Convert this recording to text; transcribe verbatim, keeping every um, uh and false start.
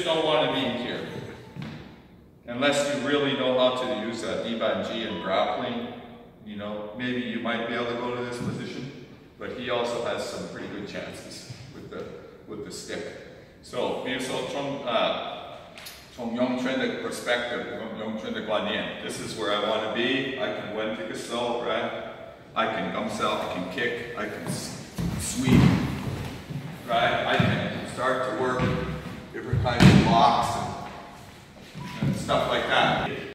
don't want to be here. Unless you really know how to use uh, D-Ban-G and grappling, you know, maybe you might be able to go to this position, but he also has some pretty good chances with the, with the stick. So, 比如说从, uh, 从咏春的 perspective, 咏春的观念, this is where I want to be. I can win to so, right? I can gumsel, I can kick, I can sweep, right? I can start to work different kinds of blocks and, and stuff like that.